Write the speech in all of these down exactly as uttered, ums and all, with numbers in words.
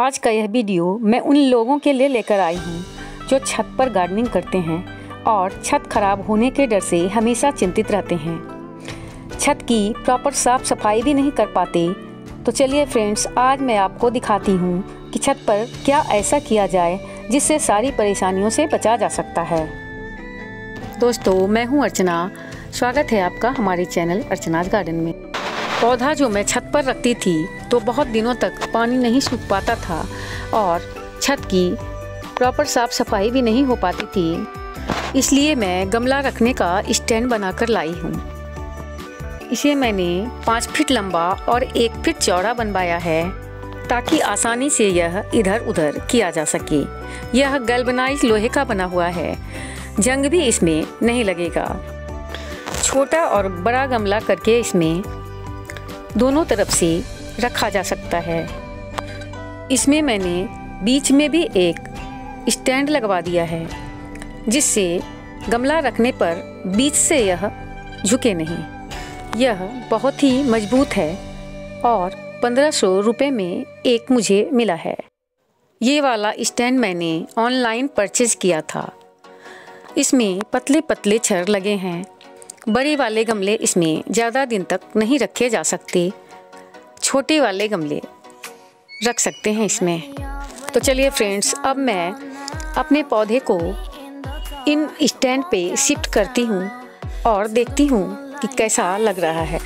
आज का यह वीडियो मैं उन लोगों के लिए लेकर आई हूँ जो छत पर गार्डनिंग करते हैं और छत खराब होने के डर से हमेशा चिंतित रहते हैं। छत की प्रॉपर साफ सफाई भी नहीं कर पाते। तो चलिए फ्रेंड्स, आज मैं आपको दिखाती हूँ कि छत पर क्या ऐसा किया जाए जिससे सारी परेशानियों से बचा जा सकता है। दोस्तों, मैं हूँ अर्चना। स्वागत है आपका हमारे चैनल अर्चनाज गार्डन में। पौधा जो मैं छत पर रखती थी तो बहुत दिनों तक पानी नहीं सूख पाता था और छत की प्रॉपर साफ सफाई भी नहीं हो पाती थी। इसलिए मैं गमला रखने का स्टैंड बनाकर लाई हूँ। इसे मैंने पाँच फीट लंबा और एक फीट चौड़ा बनवाया है ताकि आसानी से यह इधर उधर किया जा सके। यह गैल्वेनाइज्ड लोहे का बना हुआ है, जंग भी इसमें नहीं लगेगा। छोटा और बड़ा गमला करके इसमें दोनों तरफ से रखा जा सकता है। इसमें मैंने बीच में भी एक स्टैंड लगवा दिया है जिससे गमला रखने पर बीच से यह झुके नहीं। यह बहुत ही मजबूत है और पंद्रह सौ रुपये में एक मुझे मिला है। ये वाला स्टैंड मैंने ऑनलाइन परचेज किया था। इसमें पतले पतले छड़ लगे हैं। बड़े वाले गमले इसमें ज़्यादा दिन तक नहीं रखे जा सकते, छोटे वाले गमले रख सकते हैं इसमें। तो चलिए फ्रेंड्स, अब मैं अपने पौधे को इन स्टैंड पे शिफ्ट करती हूँ और देखती हूँ कि कैसा लग रहा है।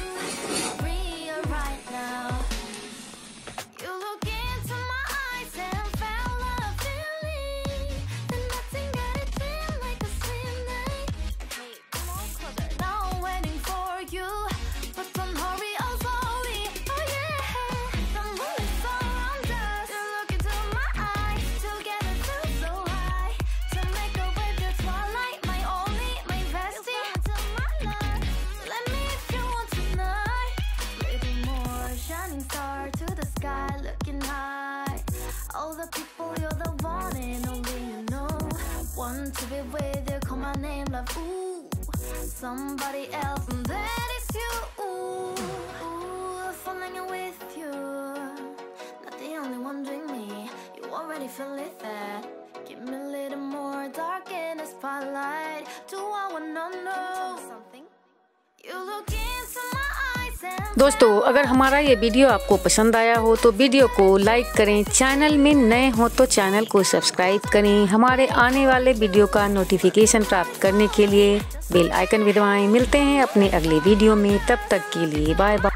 All the people, you're the one and only you know. Want to be with you, call my name, love. Ooh, somebody else, and that is you. Ooh, ooh, falling in with you. Not the only one doing me. You already feel it there. Give me a little more dark in the spotlight. Do I wanna know something? You look into my eyes and दोस्तों, अगर हमारा ये video आपको पसंद आया हो तो video को लाइक करें। चैनल में नए हो तो चैनल को सब्सक्राइब करें। हमारे आने वाले वीडियो का नोटिफिकेशन प्राप्त करने के लिए बेल आइकन भी दबाएं। मिलते हैं अपने अगले वीडियो में, तब तक के लिए बाय बाय।